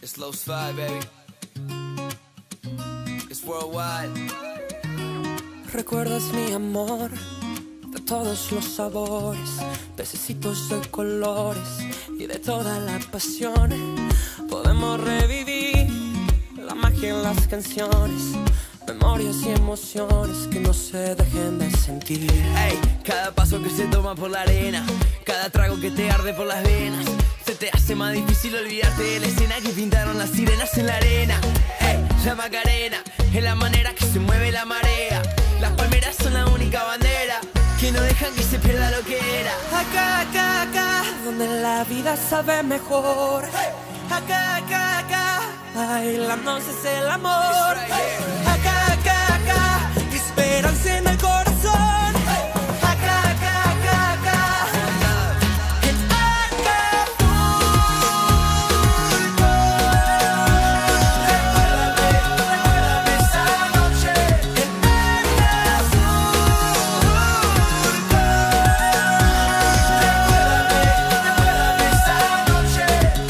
It's low slide, baby. It's worldwide. Recuerdas mi amor de todos los sabores, pececitos de colores y de toda la pasión. Podemos revivir la magia en las canciones, memorias y emociones que no se dejen de sentir. Ey, cada paso que se toma por la arena, cada trago que te arde por las venas, se te hace más difícil olvidarte de la escena que pintaron las sirenas en la arena. Ey, la Macarena es la manera que se mueve la marea. Las palmeras son la única bandera que no dejan que se pierda lo que era. Acá, acá, acá, donde la vida sabe mejor. Acá, acá, acá, bailándonos es el amor. Acá, acá, acá, esperanza en el corazón. Acá, acá, acá, acá, en Acapulco. Recuérdame esa noche en Acapulco. Recuérdame esa noche.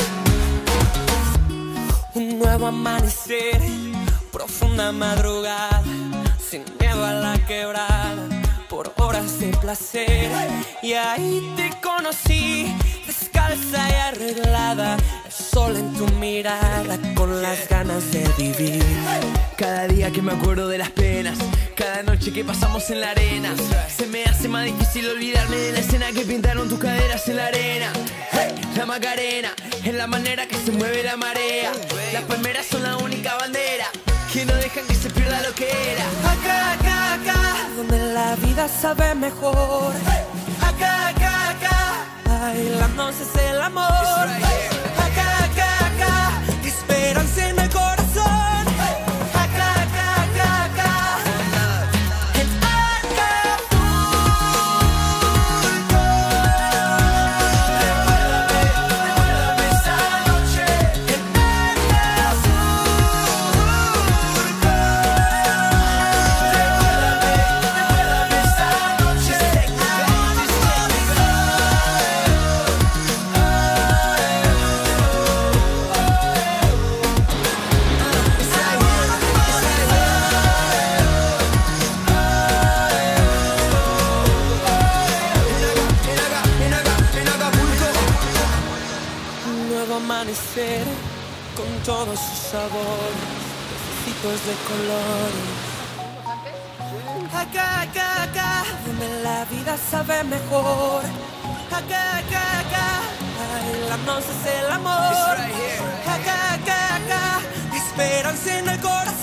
Un nuevo amanecer, profunda madrugada, sin miedo a la quebrada, por horas de placer. Y ahí te conocí, descalza y arreglada, el sol en tu mirada, con las ganas de vivir. Cada día que me acuerdo de las penas, cada noche que pasamos en la arena, se me hace más difícil olvidarme de la escena que pintaron tus caderas en la arena. Hey, la Macarena es la manera que se mueve la marea. Las palmeras son la única bandera que no dejan que se pierda lo que era. Acá, acá, acá, donde la vida sabe mejor. Acá, acá, acá, bailándonos es el amor. Acá, acá, acá, esperanza en el corazón. Acá, acá, acá, acá, en Acapulco. Recuérdame esa noche en Recuérdame esa noche en Un nuevo amanecer con todos sus sabores, pececitos de colores. Acá, acá, acá, donde la vida sabe mejor. Acá, acá, acá, bailándonos es el amor. Acá, acá, acá, esperanza en el corazón.